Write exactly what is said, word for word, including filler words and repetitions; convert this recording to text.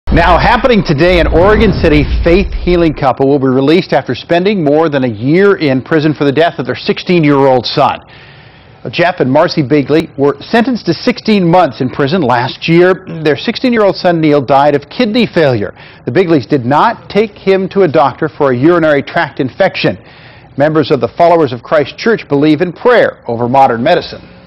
Now, happening today in Oregon City, faith healing couple will be released after spending more than a year in prison for the death of their sixteen-year-old son. Jeff and Marci Beagley were sentenced to sixteen months in prison last year. Their sixteen-year-old son Neil died of kidney failure. The Beagleys did not take him to a doctor for a urinary tract infection. Members of the Followers of Christ Church believe in prayer over modern medicine.